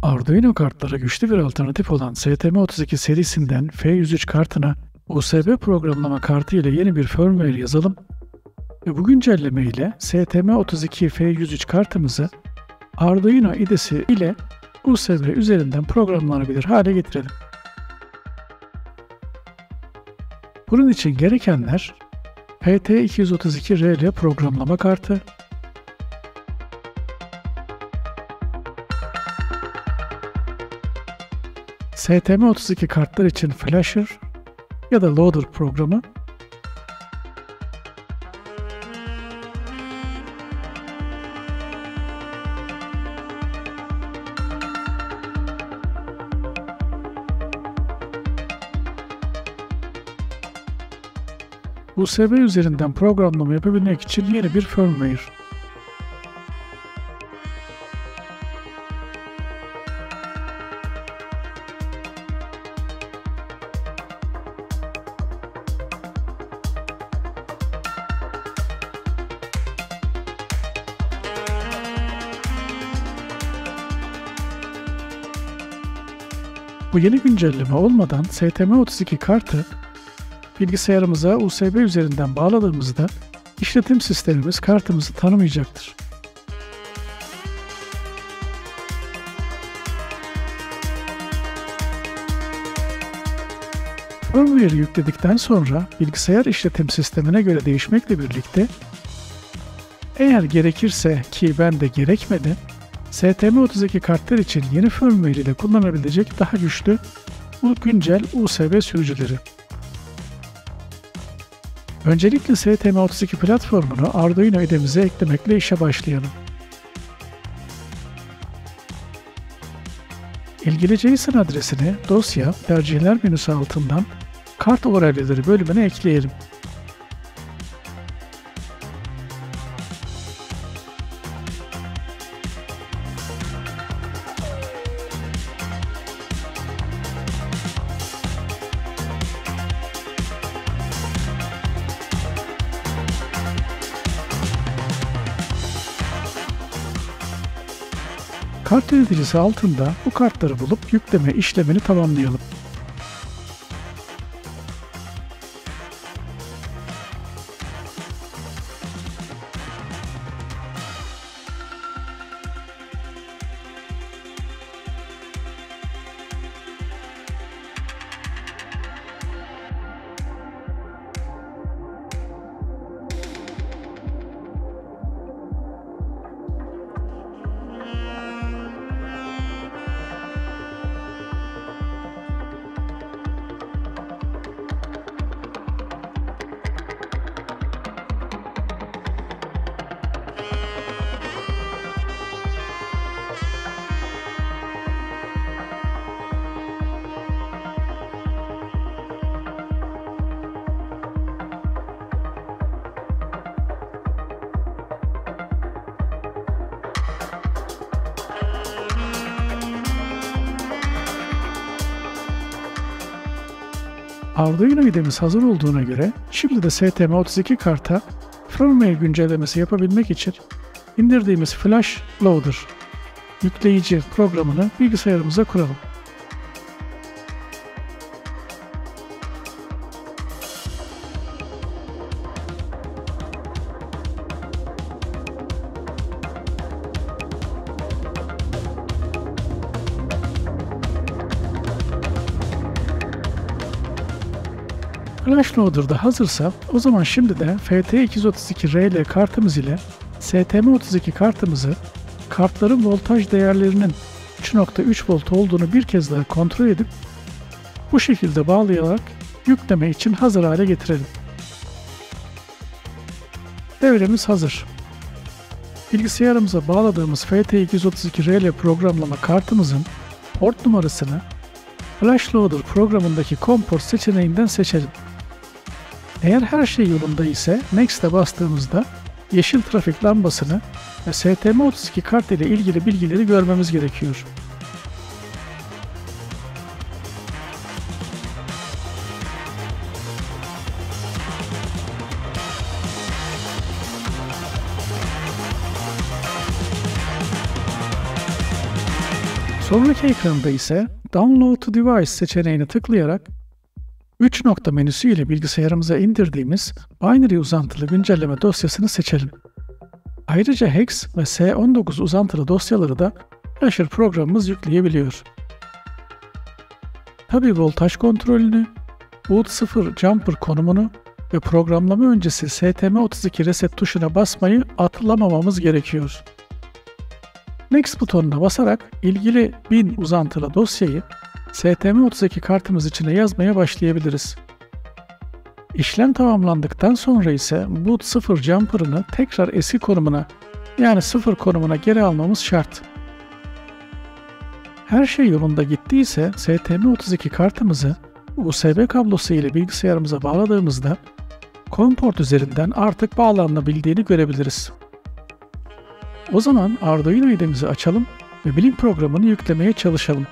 Arduino kartlara güçlü bir alternatif olan STM32 serisinden F103 kartına USB programlama kartı ile yeni bir firmware yazalım ve bu güncelleme ile STM32 F103 kartımızı Arduino IDE'si ile USB üzerinden programlanabilir hale getirelim. Bunun için gerekenler PT232RL programlama kartı, STM32 kartlar için Flasher ya da Loader programı, USB üzerinden programlama yapabilmek için yeni bir firmware. Bu yeni güncelleme olmadan STM32 kartı bilgisayarımıza USB üzerinden bağladığımızda işletim sistemimiz kartımızı tanımayacaktır. Firmware'i yükledikten sonra bilgisayar işletim sistemine göre değişmekle birlikte eğer gerekirse ki bende gerekmedi, STM32 kartlar için yeni firmware ile kullanabilecek daha güçlü güncel USB sürücüleri. Öncelikle STM32 platformunu Arduino IDE'mize eklemekle işe başlayalım. İlgili JSON adresini dosya tercihler menüsü altından kart overlay'leri bölümüne ekleyelim. Kart yöneticisi altında bu kartları bulup yükleme işlemini tamamlayalım. Arduino IDE'miz hazır olduğuna göre şimdi de STM32 karta firmware güncellemesi yapabilmek için indirdiğimiz Flash Loader yükleyici programını bilgisayarımıza kuralım. Flash Loader'da hazırsa o zaman şimdi de FT232RL kartımız ile STM32 kartımızı kartların voltaj değerlerinin 3.3 volt olduğunu bir kez daha kontrol edip bu şekilde bağlayarak yükleme için hazır hale getirelim. Devremiz hazır. Bilgisayarımıza bağladığımız FT232RL programlama kartımızın port numarasını Flash Loader programındaki COM port seçeneğinden seçelim. Eğer her şey yolunda ise Next'e bastığımızda yeşil trafik lambasını ve STM32 kart ile ilgili bilgileri görmemiz gerekiyor. Sonraki ekranda ise Download to Device seçeneğini tıklayarak 3 nokta menüsü ile bilgisayarımıza indirdiğimiz binary uzantılı güncelleme dosyasını seçelim. Ayrıca hex ve S19 uzantılı dosyaları da Flasher programımız yükleyebiliyor. Tabi voltaj kontrolünü, boot 0 jumper konumunu ve programlama öncesi STM32 reset tuşuna basmayı atlamamamız gerekiyor. Next butonuna basarak ilgili bin uzantılı dosyayı STM32 kartımız içine yazmaya başlayabiliriz. İşlem tamamlandıktan sonra ise boot 0 jumper'ını tekrar eski konumuna yani 0 konumuna geri almamız şart. Her şey yolunda gittiyse STM32 kartımızı USB kablosu ile bilgisayarımıza bağladığımızda COM port üzerinden artık bağlanabildiğini görebiliriz. O zaman Arduino IDE'mizi açalım ve Blink programını yüklemeye çalışalım.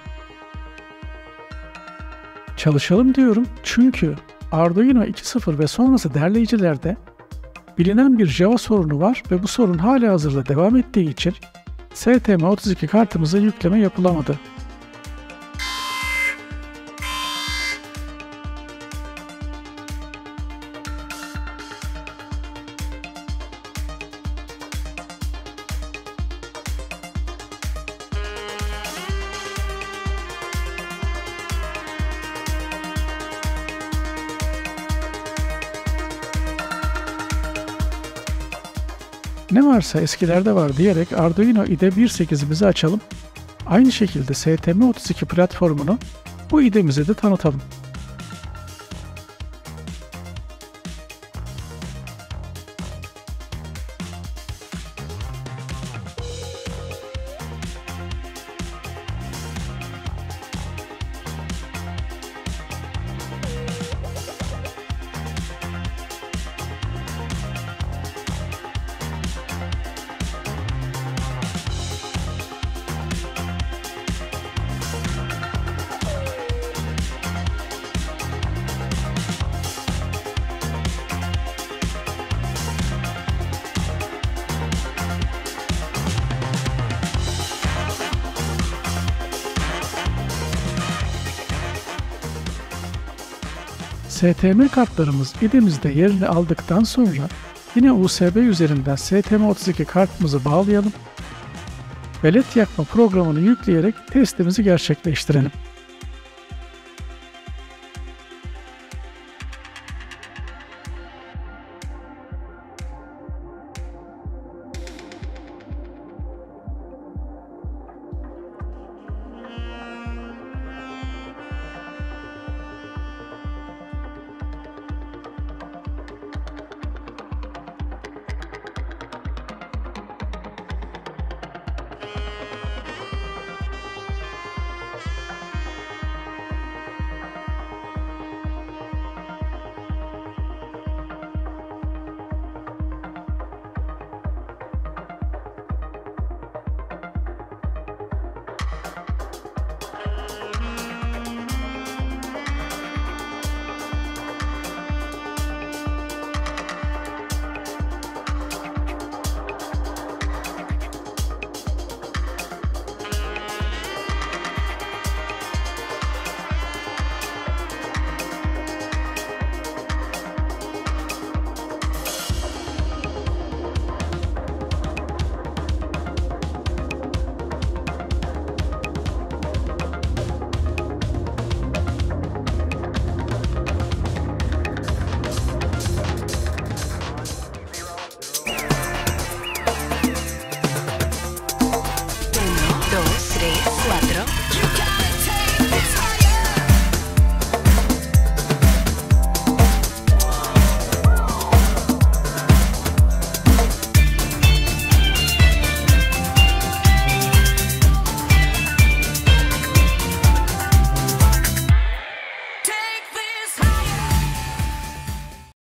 Çalışalım diyorum çünkü Arduino 2.0 ve sonrası derleyicilerde bilinen bir Java sorunu var ve bu sorun halihazırda devam ettiği için STM32 kartımıza yükleme yapılamadı. Ne varsa eskilerde var diyerek Arduino IDE 1.8'imizi açalım. Aynı şekilde STM32 platformunu bu IDE'mize de tanıtalım. STM kartlarımız IDE'mizde yerini aldıktan sonra yine USB üzerinden STM32 kartımızı bağlayalım ve LED yakma programını yükleyerek testimizi gerçekleştirelim.